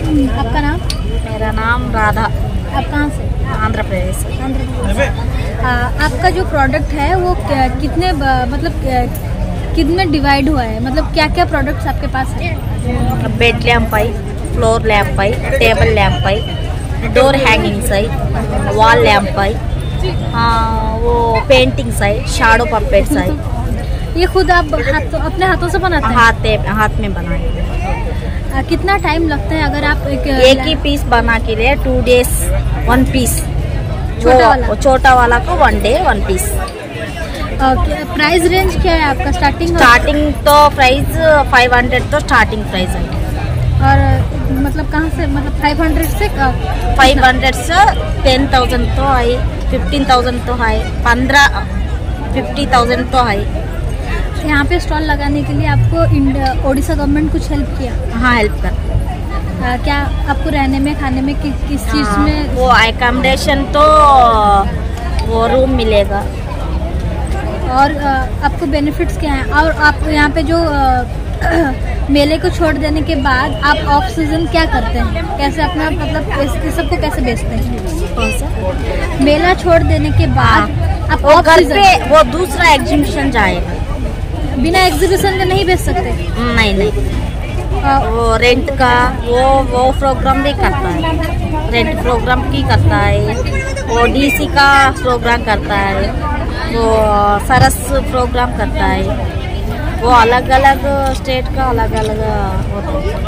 आपका नाम? मेरा नाम राधा। आप कहाँ से? आंध्र प्रदेश। आपका जो प्रोडक्ट है वो कितने कितने डिवाइड हुआ है, मतलब क्या क्या प्रोडक्ट्स आपके पास है? बेड लैंप आई, फ्लोर लैंप आई, टेबल लैंप आई, डोर हैंगिंग्स आई, वॉल लैंप आई, वो पेंटिंग्स आई, शैडो पपेट्स आई। ये खुद आप अपने हाथों से बनाते हैं? हाथ में बनाए। कितना टाइम लगता है अगर आप एक ही पीस बना के लिए 2 days 1 पीस। छोटा वाला को 1 day 1 पीस। प्राइस रेंज क्या है आपका? स्टार्टिंग तो प्राइस 500 तो स्टार्टिंग प्राइस है। और मतलब कहाँ से, मतलब 500 से 10,000 तो है, 15,000 तो है, 50,000 तो है। यहाँ पे स्टॉल लगाने के लिए आपको ओडिशा गवर्नमेंट कुछ हेल्प किया? हाँ, हेल्प कर। क्या आपको रहने में खाने में किस चीज़ में? वो अकोमोडेशन तो वो रूम मिलेगा। और आपको बेनिफिट्स क्या हैं? और आप यहाँ पे जो मेले को छोड़ देने के बाद आप ऑफ सीजन क्या करते हैं? कैसे अपना मतलब इस सबको कैसे बेचते हैं? कौन सा? मेला छोड़ देने के बाद आप वो घर पे वो दूसरा एग्जीबिशन जाएगा। बिना एग्जीबिशन के नहीं बेच सकते? नहीं। वो रेंट का वो प्रोग्राम भी करता है, रेंट प्रोग्राम की करता है, वो डीसी का प्रोग्राम करता है, वो सरस प्रोग्राम करता है, वो अलग अलग स्टेट का अलग अलग होता है।